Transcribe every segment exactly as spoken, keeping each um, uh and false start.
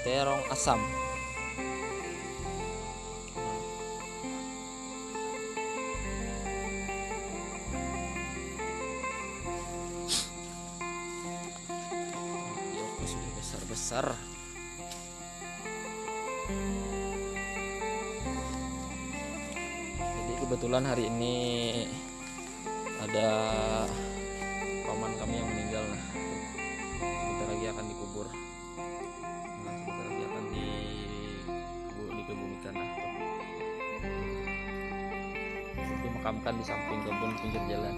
terong asam. Jeruknya sudah besar-besar. Jadi kebetulan hari ini ada paman kami yang meninggal. Nah, sebentar lagi akan dikubur. Nah, sebentar lagi akan di dikebumikan. Nah, dimakamkan di samping kebun pinggir jalan.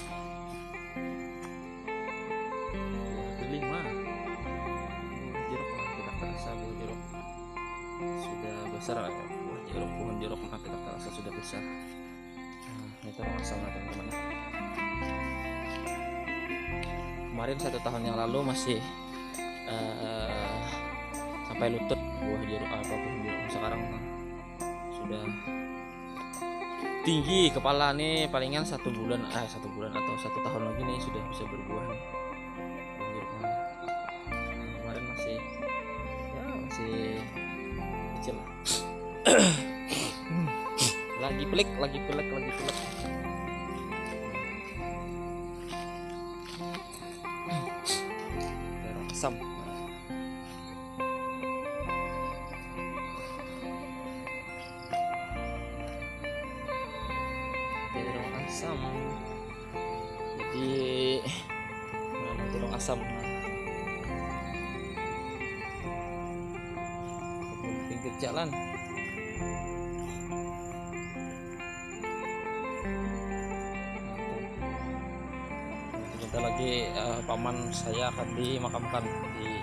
Kelima, jeruk mah tidak terasa buah jeruk sudah besar. Buah jeruk, pohon jeruk mah tidak terasa sudah besar. Nah, ini terong asam teman-teman. Kemarin satu tahun yang lalu masih uh, sampai lutut buah jeruk apa pohon jeruk. Sekarang sudah tinggi kepala nih, palingan satu bulan eh satu bulan atau satu tahun lagi nih sudah bisa berbuah nih. Buah jeruk mana? Nah, kemarin masih ya masih kecil. lagi pelik, lagi pelik, lagi pelik. Asam. Terong asam. Jadi mana terong asam? Kebun pinggir jalan. Sebentar lagi uh, paman saya akan dimakamkan di